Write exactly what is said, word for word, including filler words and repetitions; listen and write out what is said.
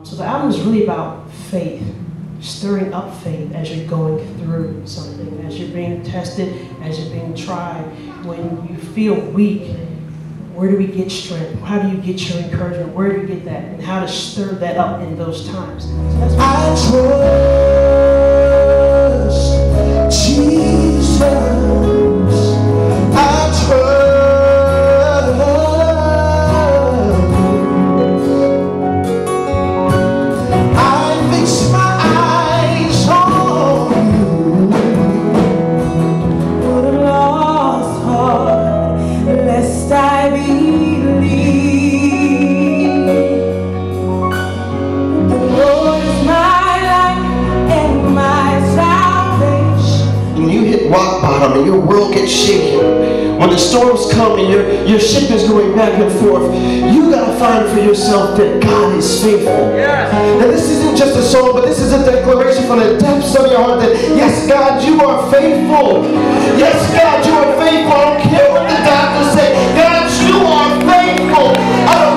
So the album is really about faith, stirring up faith as you're going through something, as you're being tested, as you're being tried. When you feel weak, where do we get strength? How do you get your encouragement? Where do you get that? And how to stir that up in those times. So that's what I trust Jesus. I trust. Rock bottom and your world gets shaken. When the storms come and your, your ship is going back and forth, you gotta find for yourself that God is faithful. Yes. And this isn't just a song, but this is a declaration from the depths of your heart that, yes, God, you are faithful. Yes, God, you are faithful. I don't care what the doctors say. God, you are faithful. I don't